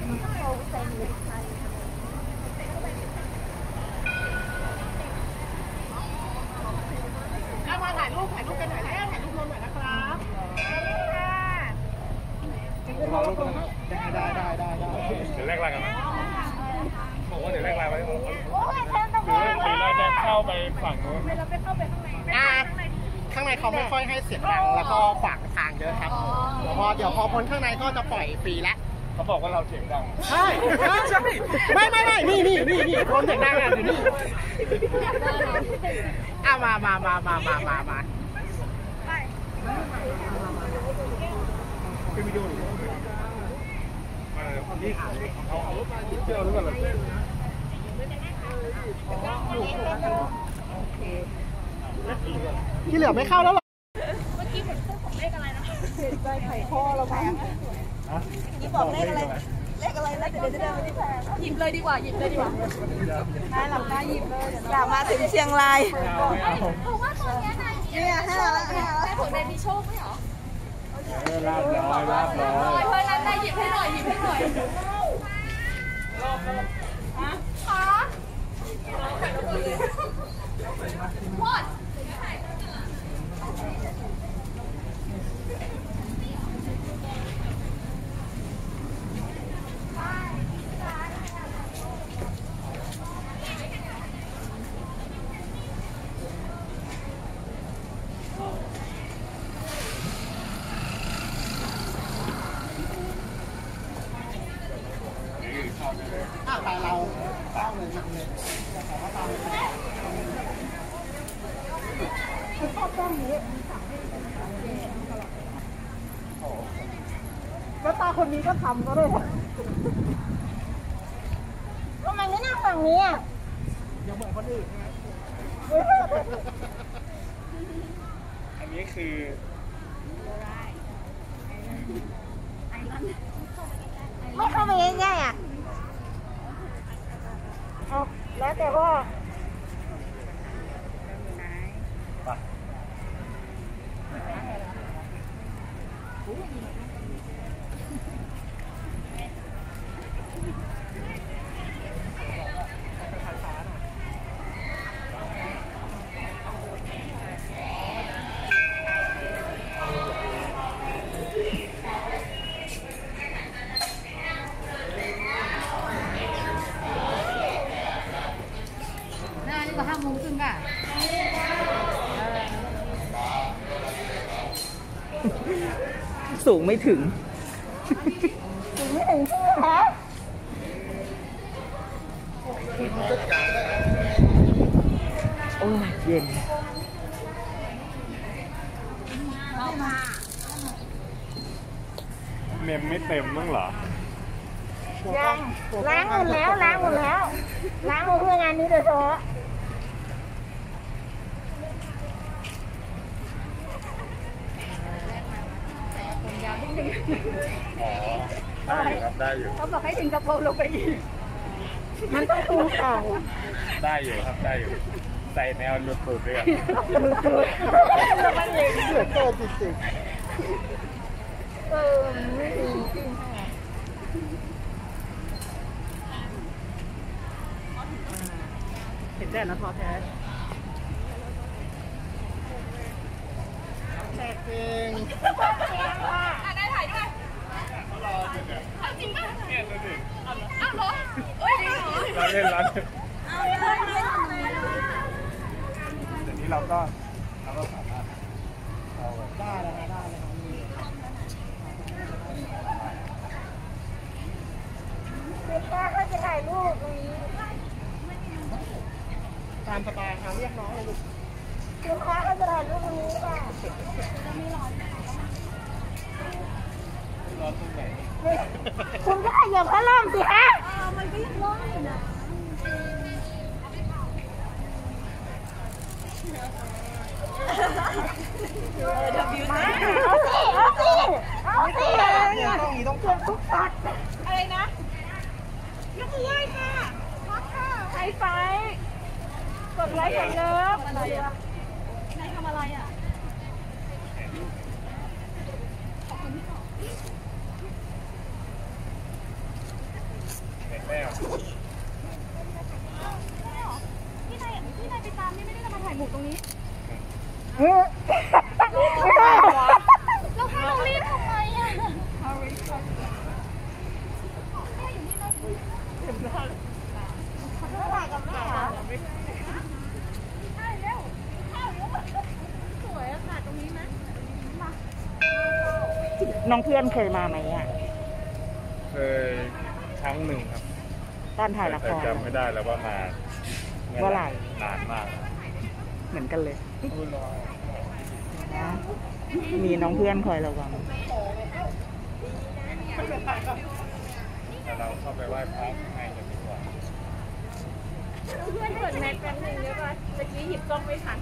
มาถ่ายรูปกันหน่อยแล้วถ่ายรูปรวมหน่อยนะครับได้เดี๋ยวแรกไลน์กันนะบอกว่าเดี๋ยวแรกไลน์ไว้หรือเราจะเข้าไปฝั่งนู้นเราไปเข้าไปข้างในข้างในเขาไม่ค่อยให้เสียงดังแล้วก็ขวางทางเยอะครับเดี๋ยวพอพ้นข้างในก็จะปล่อยฟรีแล้วเขาบอกว่าเราเสียงดังใช่ไม่นี่คนเสียงดังอ่ะอยู่นี่มาขึ้นวิดีโอหรือนี่เอาเที่ยวหรือเปล่าที่เหลือไม่เข้าแล้วหรอเมื่อกี้เหมือนพูดของเลขอะไรนะเห็นใจไข่ข้อเราไหมนี่บอกเลขอะไรแล้วเดี๋ยวจะเดินไปที่แพงหยิบเลยดีกว่าได้หลับได้หยิบเลยอยากมาถึงเชียงรายเพราะว่าตอนนี้นายเนี่ยให้ผมได้มีโชคไหมเหรอลาบร้อยเพื่อนนั้นได้หยิบให้หน่อยค่ะพอดไปเราเข้าเลยชอบต้นนี้แล้วตาคนนี้ก็ทำก็ได้ทำไมไม่นั่งฝั่งนี้อ่ะยังเหมือนคนอื่นนะอันนี้คือไม่เข้าไปง่ายๆอ่ะแล้วแต่ว่า5 โมงครึ่งค่ะสูงไม่ถึงใช่ไหมคะโอ้ยเย็นเมมไม่เต็มมั้งเหรอยังล้างหมดแล้วล้างหมดเพื่องานนี้โดยเฉพาะอ๋อได้อยู่ครับได้อยู่เขาบอกให้ถึงกระโปรงลงไปอีกมันต้องตูเข่าได้อยู่ครับได้อยู่ใส่แนวหลุดตูดด้วยมันเองเดือดโตจริงไม่ดีจริงเห็นแดดนะท้อแท้แตกเองได้ถ่ายด้วยจริงป่ะเนี่ยดูสิอ้าวเหรอเอ้ยจริงเหรอเราเล่นร้านเดี๋ยวนี้เราก็สามารถเอาได้เลยครับเด็กก็จะถ่ายรูปตรงนี้ตามสบายค่ะเรียกน้องเลยลูกลูกค้าก็จะถ่ายรูปตรงนี้ค่ะร้อนตรงไหนคุณก็ขยับพัดลมสิฮะมันก็ยังร้อนอยู่นะเอาสิต้องเกินทุกปัดอะไรนะยกมือไหว้ค่ะพักค่ะไฮไฟกดไลค์กดเลิฟอะไรอ่ะนายทำอะไรอ่ะน้องเพื่อนเคยมาไหมอ่ะเคยครั้งหนึ่งครับตอนถ่ายละคแต่รจำไม่ได้แล้วว่ามาเมื่อไหร่นานมากเหมือนกันเลยนะมีน้องเพื่อนคอยระวังแต่เราเข้าไปไหว้พระให้กันดีกว่าเพื่อนเปิดแมสแป๊บนึงได้ป่ะเมื่อกี้หยิบกล้องไม่ทัน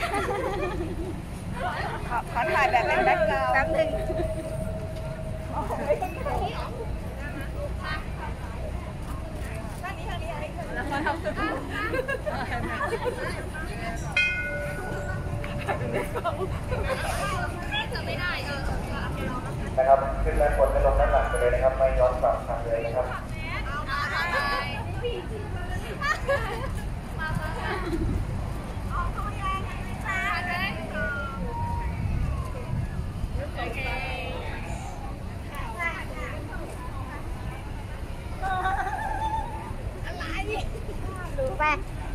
ขอถ่ายแบบเป็นแบ็คกราวด์แป๊บนึงแล้วเขาทำสุดนะครับขึ้นแรงกดให้ลงด้านหลังไปเลยนะครับไม่ย้อนกลับทางเลยนะครับรู้ป่ะ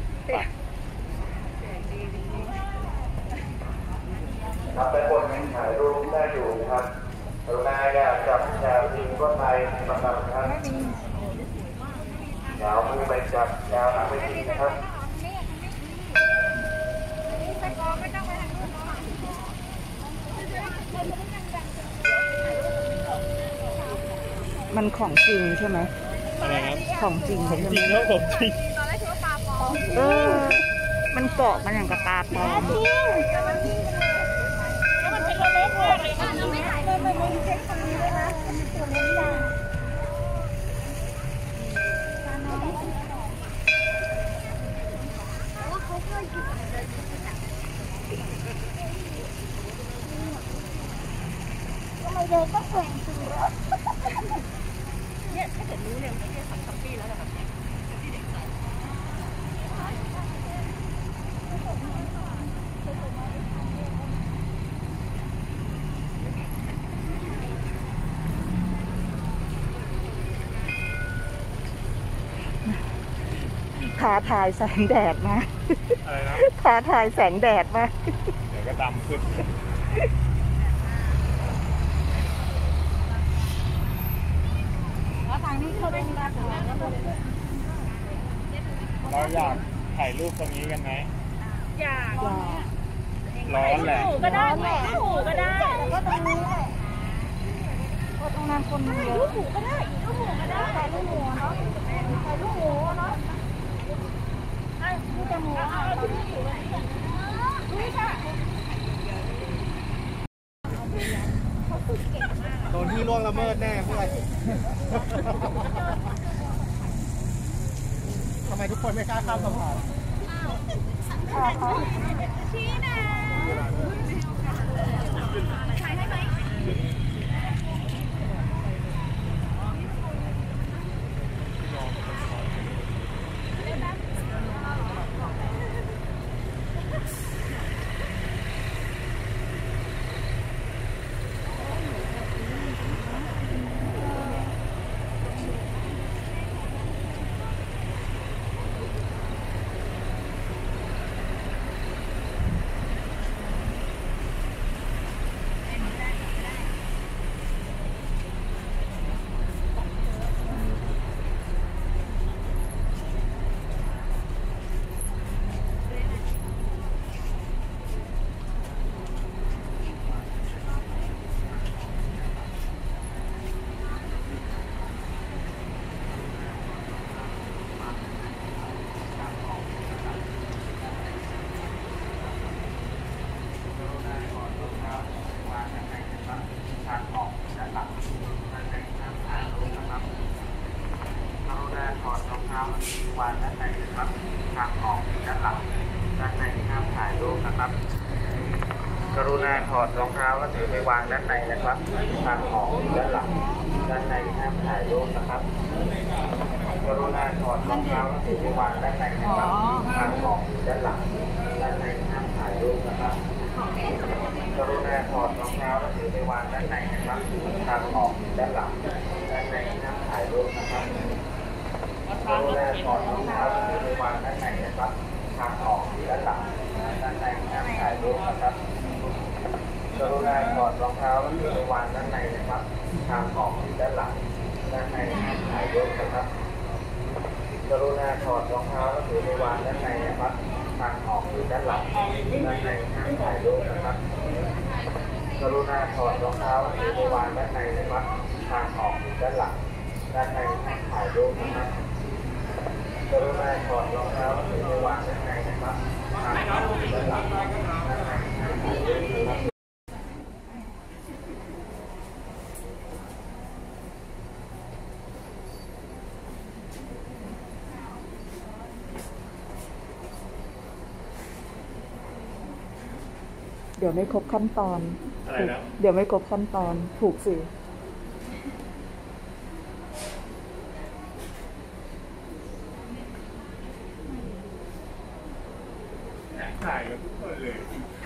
ครับเป็นคนยังถ่ายรูปได้อยู่นะครับกรุณาอย่าจับอย่าพิงก้นไม้ประจำครับอย่าเอามือไปจับอย่าเอาหลังไปพิงนะครับมันของจริงใช่ไหมอะไรครับของจริงผมใช่จไหมริงแล้วผมจริงเออ มันเกาะมันอย่างกับปลาปลอม ท้าทายแสงแดดมาอะไรนะท้าทายแสงแดดมาเดี๋ยวก็ดำขึ้นแล้วทางนี้เขาได้รับแล้วเราอยากถ่ายรูปตรงนี้กันไหมอยากร้อนแหละหูก็ได้แหละหูก็ได้แล้วก็ตรงนี้แหละก็ตรงนั้นคนเยอะลูกหูก็ได้ลูกหูก็ได้ถ่ายลูกหูเนาะถ่ายลูกหูเนาะลูกจมูกเอาลูกหูนี่ค่ะโดนที่ล่วงละเมิดแน่เพื่อนทำไมทุกคนไม่กล้าข้ามสะพานชี้นะถ่ายให้ไหมวางด้านในนะครับทางออกด้านหลังด้านในห้ามถ่ายรูปนะครับกรุณาถอดรองเท้าและถือไปวางด้านในนะครับทางออกด้านหลังด้านในห้ามถ่ายรูปนะครับกรุณาถอดรองเท้าและถือไปวางด้านในนะครับทางออกด้านหลังด้านในห้ามถ่ายรูปนะครับกรุณาถอดรองเท้าและถือไปวางด้านในนะครับทางออกด้านหลังด้านในห้ามถ่ายรูปนะครับกรุณาถอดรองเท้าและถือไปวางด้านในนะครับทางออกด้านหลังด้านในห้ามถ่ายรูปนะครับกรุณาถอดรองเท้าและถือไปวางด้านในนะครับทางออกอยู่ด้านหลังด้านในห้ามถ่ายรูปนะครับกรุณาถอดรองเท้าและถือไปวางด้านในนะครับทางออกอยู่ด้านหลังด้านในห้ามถ่ายรูปนะครับกรุณาถอดรองเท้าและถือไปวางด้านในนะครับทางออกอยู่ด้านหลังด้านในห้ามถ่ายรูปนะครับกรุณาถอดรองเท้าและถือไปวางด้านในนะครับทางออกอยู่ด้านหลังด้านในห้ามถ่ายรูปนะครับเดี๋ยวไม่ครบขั้นตอนอะไรนะเดี๋ยวไม่ครบขั้นตอน ถูกสิถ่ายกับทุกคนเลย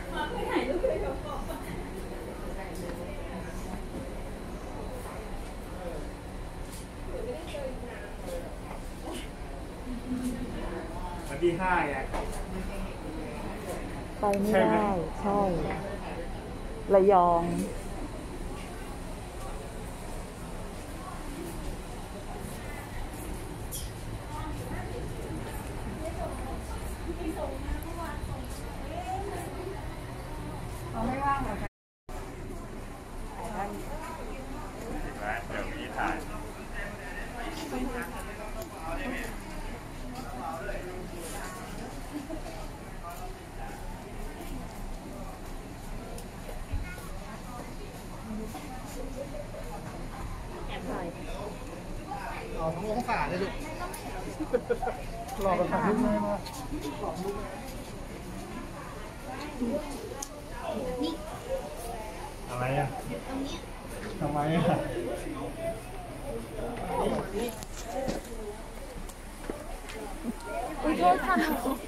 วันที่5ไงไปไม่ใช่ไหมได้ ใช่ ระยองเดี๋ยวมีถ่ายเอาทั้งองศาเลยลูกรอกันถ่ายรูปได้มากอะไรอ่ะทำไมอ่ะอุ้ยโทษค่ะ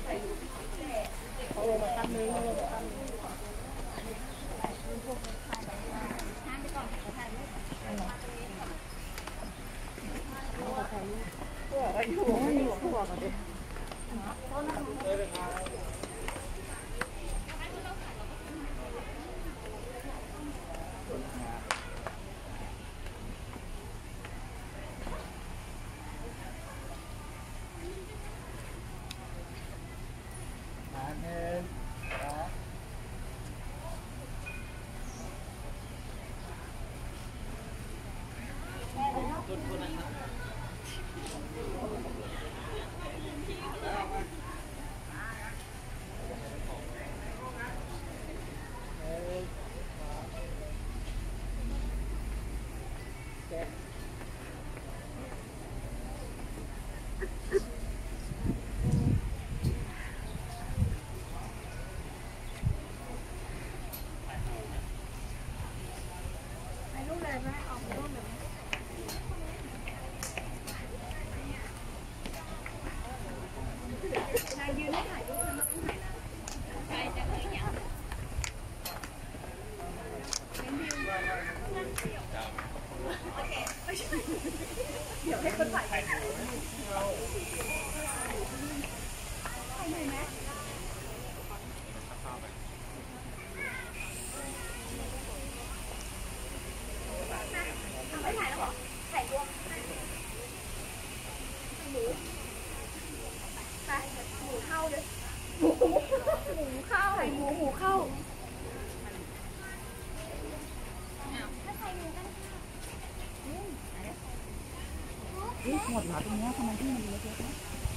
หมดเหรอตรงเนี้ยทำไมที่มันเล็กๆนะ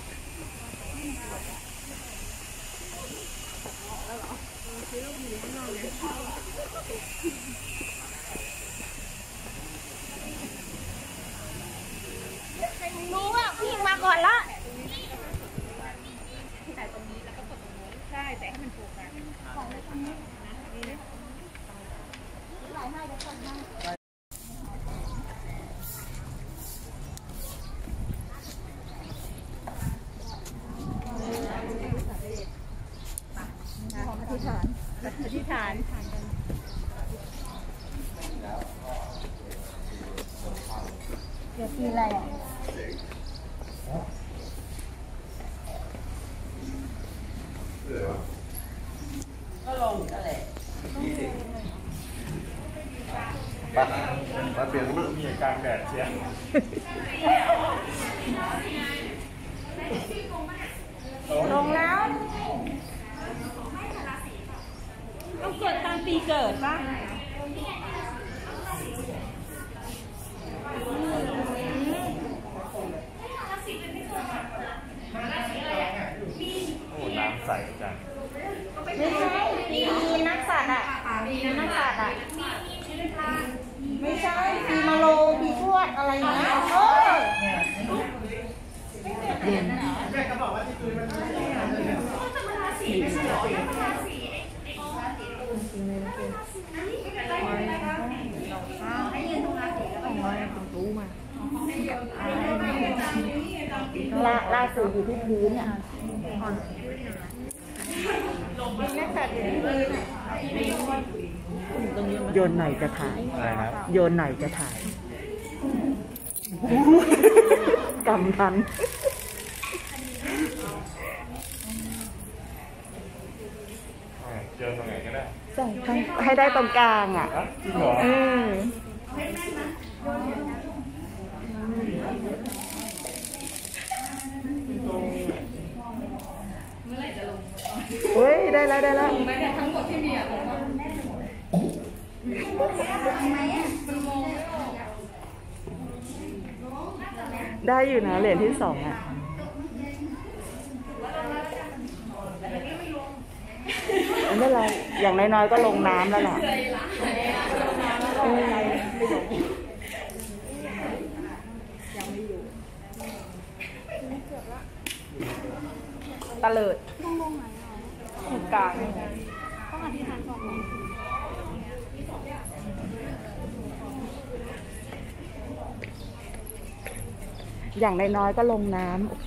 รู้ว่าพี่มาก่อนละ อธิษฐานเดี๋ยวปีอะไรอ่ะไปเปลี่ยนมือสียลงแล้วต้องเกิดตามปีเกิดป่ะโอ้น้ำใสจังไม่ใช่ปีนักสัตว์อ่ะปีนักสัตว์อ่ะไม่ใช่ปีมะโรงปีทวดอะไรอย่างเงี้ยล่าสุดอยู่ที่พื้นเนี่ยโยนหน่อยจะถ่ายอะไรครับโยนหน่อยจะถ่ายกำทันเจอตรงไหนก็ได้ให้ได้ตรงกลางอ่ะจริงเหรอเฮ้ย ได้แล้วได้แล้วได้อยู่นะเหรียญที่2อ่ะไม่เป็นไรอย่างน้อยๆก็ลงน้ำแล้วล่ะตะเลิดกลางอย่างน้อยๆก็ลงน้ำโอเค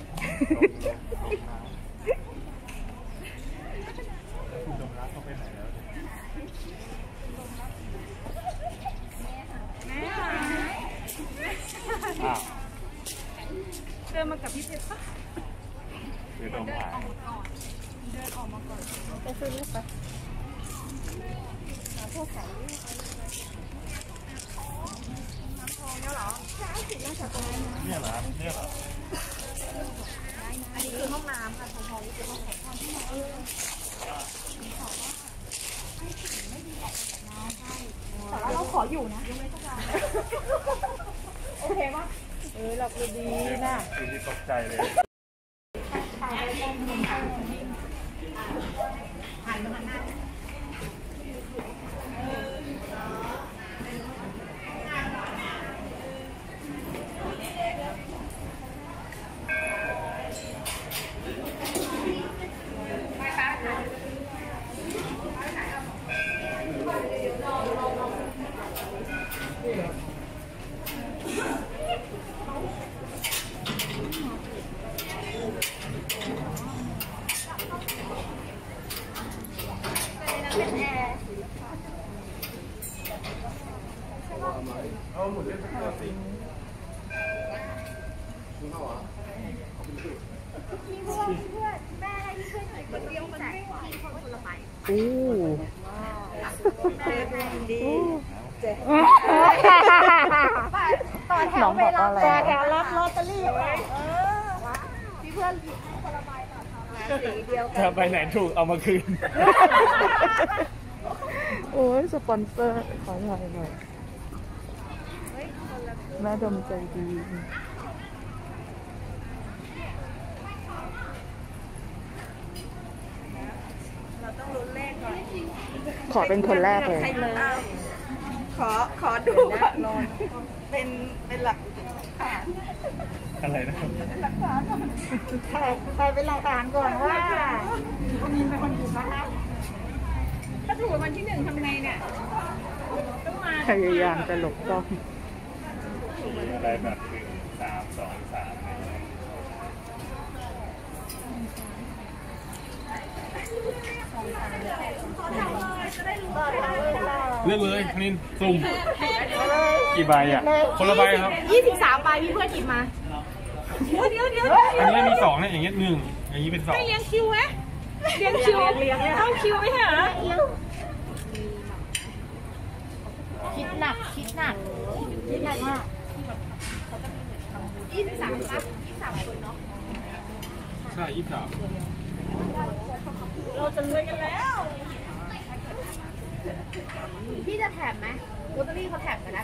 เดินมากับพี่เพชรปะเดี๋ยวต้องถ่ายเดินออกมาก่อนไปซื้อลูกไปพวกไก่น้ำทองเนี่ยเหรอใช่สิน่าจะเป็นเนี่ยเหรอเนี่ยเหรออันนี้คือห้องน้ำค่ะทองนี่คือห้องของพ่อที่แต่ว่าเราขออยู่นะยังไม่ต้องการโอเคปะเราคือดีนะคือที่ตกใจเลย เอาหมุนเล่นสักตัวสิอู้น้องบอกว่าอะไรแถวรับลอตเตอรี่พี่เพื่อนคนละใบต่อสีเดียวกันถ้าไปไหนถูกเอามาคืนโอ้ยสปอนเซอร์ขอหน่อยหน่อยแม่ดมใจดีเราต้องลุ้นเลขก่อนขอเป็นคนแรกเลยขอดูก่อนเป็นหลักฐานอะไรนะใครเป็นหลักฐานก่อนว่าคนนี้เป็นคนถูกนะคะถ้าถูกวันที่1ทำไงเนี่ยต้องมาพยายามจะหลบกล้องอะไรแบบ1 3 2 3เลือกเลยคณินสุ่มกี่ใบอ่ะ คนละใบครับ 23 ใบพี่เพื่อนหยิบมาเดี๋ยวอันนี้มี2เนี่ยอย่างเงี้ย1อย่างนี้เป็น2 เลี้ยงคิวไหมเลี้ยงคิวเข้าคิวไหมฮะคิดหนักมาก 23ปะ23คนเนาะใช่23 เราจะรวยกันแล้ว พี่จะแถมไหมลอตเตอรี่เขาแถมกันนะ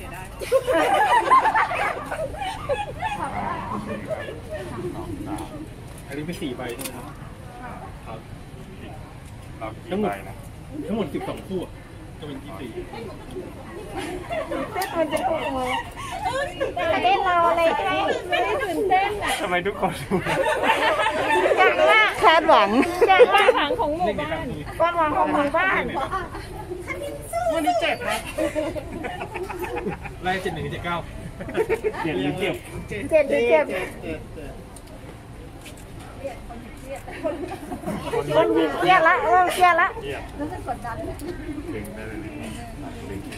อันนี้เป็น4 ใบใช่ไหมครับครับทั้งหมดทั้งหมด12 คู่จะเป็น24 จะได้รอเลยใช่ไหมไม่ได้ตื่นเต้นอ่ะทำไมทุกคนดูคาดหวังความหวังของหมู่บ้านความหวังของหมู่บ้านวันนี้7ครับไล่71 79เจ็ดหรือเจ็บเจ็บหรือเจ็บคนหยิบเครียดละเริ่มเครียดละรู้สึกกดดันดึงได้เลยดึง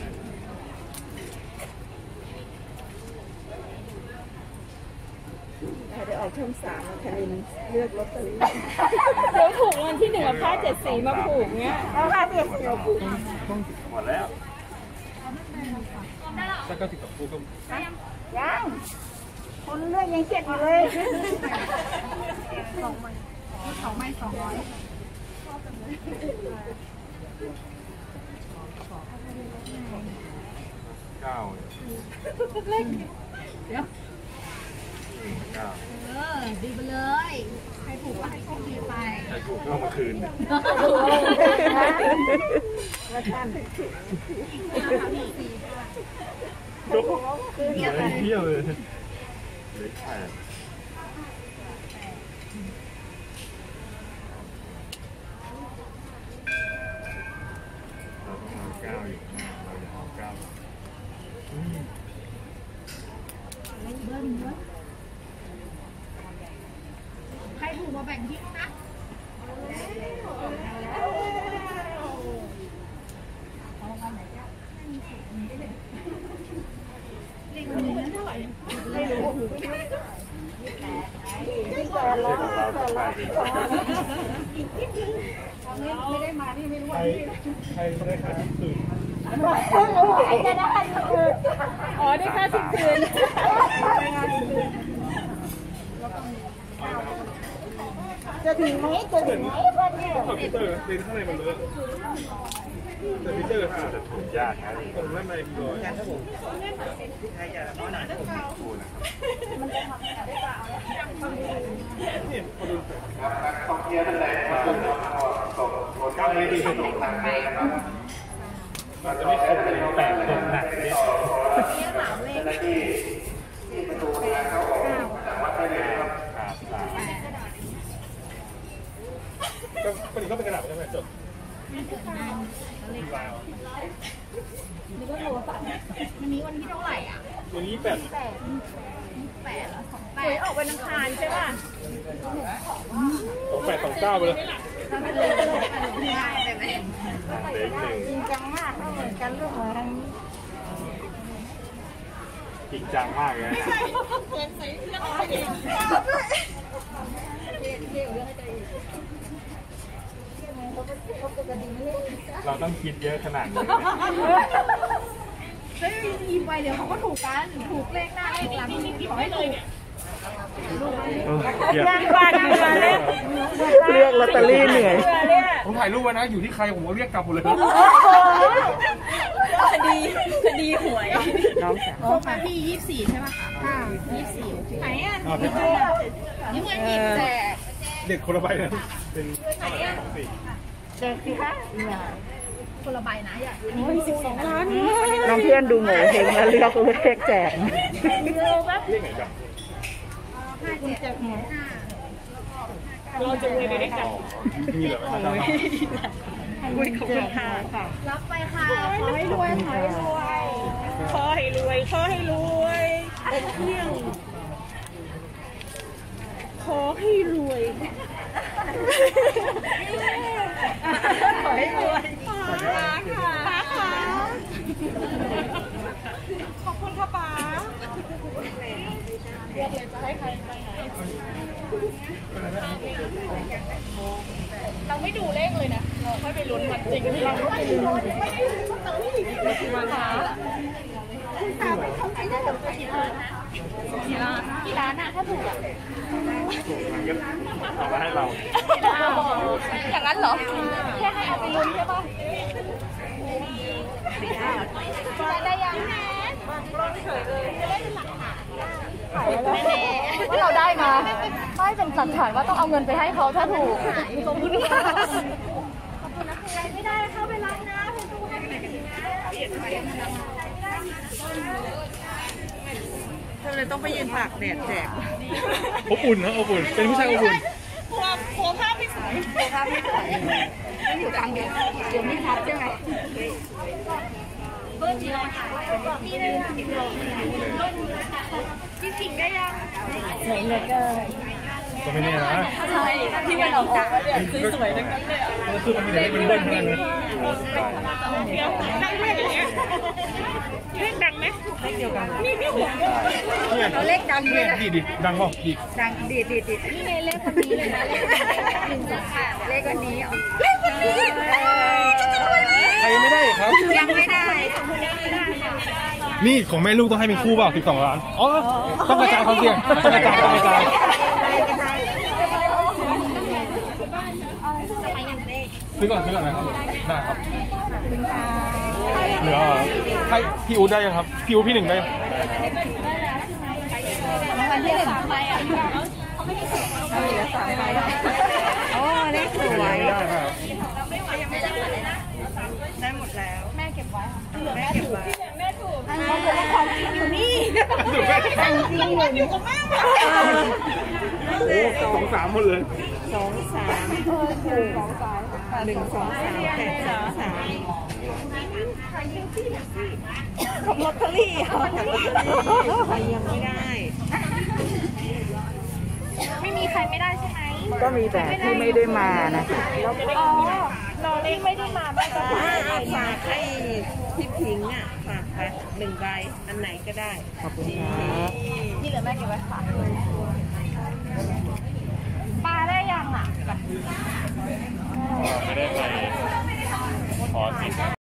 เดี๋ยวออกช่อง3คณินเลือกลอตเตอรี่เดี๋ยวถูกวันที่1กับผ้า7 สีมาผูกเงี้ยเอาผ้าเปียกเสียวผูกหมดแล้วถ้า92 คู่ก็ยังคนเลือกยังเครียดอยู่เลย 9เลขเดี๋ยว9 ดีไปเลย ใครถูกก็ให้โชคดีไปใครถูกก็เอามาคืนเนี่ยแล้วท่านโอ้โหเที่ยวเลยเลข8เราต้องเอา9อยู่หน้าเราอย่าเอา9 ใครถูกมาแบ่งที่นะใครได้ค่าที่ตื่นอ๋อ ได้ค่าสิบคืนจะถึงไหมจะถึงไหมวันนี้คอมพิวเตอร์เรียนข้างในมันเลอะแต่พิวเตอร์ค่ะจะถูกยากนะผมด้านในมีรอยครับผมนี่พอดูต้องเทียบเลยก้าวไม่ดีสุดมันจะไม่ครบเลย8 คนหนักเนี่ยก็คนนี้ก็เป็นกระดาษใช่ไหมจดวันนี้วันที่เท่าไหร่อ่ะวันนี้8 8แล้ว28ออกวันอังคารใช่ป่ะ 28 29ไปเลยได้ไหมเด็กหนึ่งจริงจังมากไม่เหมือนกันลูกเหมือนกันจริงจังมากเลยนะเหมือนใส่เสื้อผ้าเองเราต้องคิดเยอะขนาดนี้เฮ้ยยิ้มไปเดี๋ยวเขาก็ถูกกันถูกเลขหน้าเลขหลังนี่ขอให้เลยเนี่ยย่างบ้านมาเล่นเลือกลอตเตอรี่เหนื่อยผมถ่ายรูปไว้นะอยู่ที่ใครผมก็เรียกกลับหมดเลยคดีหวยน้องสาวโอ้ค่ะพี่24ใช่ป่ะค่ะ24ไหนอ่ะนี่เงินหยิบแจกเด็กคนละใบนะเป็นของสี่เด็กสิคะคนละใบนะอย่า12 ล้านน้องเพื่อนดูโง่เฮงแล้วเลือกเลขแจกเรียกไหนกันเราจะรวยไปด้วยกันมีเหรอไม่ทราบคุยขอบคุณค่ะรับไปค่ะขอให้รวยขอให้รวยขอให้รวยเป็นเที่ยงขอให้รวยขอให้รวยป้าค่ะป้าค่ะขอบคุณค่ะป้าเดี๋ยวจะให้ใครไปไหนเราไม่ดูเลขเลยนะเราค่อยไปลุ้นวันจริงเราไม่ดูวันหาคุณตาไปทำไหนได้กับใครนะกี่ล้านอะถ้าถูกอะเอามาให้เราอย่างนั้นเหรอ แค่ให้เอาไปลุ้นใช่ปะได้ยังแม่ว่าเราได้มาไม่เป็นหลักฐานว่าต้องเอาเงินไปให้เขาถ้าถูกขอบคุณค่ะขอบคุณนะไม่ได้เข้าไปรับนะทำไมต้องไปยืนตากแดดแจกอบอุ่นนะอบอุ่นเป็นผู้ชายอบอุ่นกลัวภาพไม่สวยไม่อยู่กลางเดียวเดี๋ยวไม่ชัดใช่ไหมเบอร์จีเราค่ะพี่ได้ยังพี่ผิงได้ยังสวยเหลือเกินก็ไม่แน่นะใช่ที่วันออกจากสวยๆทั้งนั้นเลยก็คือมันมีแต่เป็นเบิ้ลเท่านั้นเลยดังเลขอย่างเงี้ยเลขดังไหมเลขเดียวกันนี่พี่หัวเราเลขดังด้วยนะดีดังเปล่าดีดังดีนี่ไงเลขคนนี้เลยนะเลขคนนี้เลขคนนี้ใครยังไม่ได้ครับยังไม่ได้นี่ของแม่ลูกต้องให้เป็นคู่เปล่า12 ล้านอ๋อต้องกระจายความเสี่ยงต้องกระจายซื้อก่อนนะครับได้ครับเหลือให้พี่อู๊ดได้ยังครับพี่อู๊ดพี่หนึ่งได้ยังวันที่3ใบอ่ะเหลือ3ใบโอ้เลขสวยได้หมดแล้วแม่เก็บไว้แม่ถูกของจริงอยู่นี่ของจริงอยู่กับแม่หมดโอ้2-3หมดเลยของลอตเตอรี่ใครยังไม่ได้ ไม่มีใครไม่ได้ใช่ไหมก็มีแต่ที่ไม่ได้มานะคะอ๋อน้องที่ไม่ได้มาไม่ก็ได้ฝากให้พี่พิงค์อ่ะฝากไป1 ใบอันไหนก็ได้ขอบคุณครับที่เหลือแม่เก็บไว้ค่ะปลาได้ยังอ่ะไม่ได้ไปขอสิ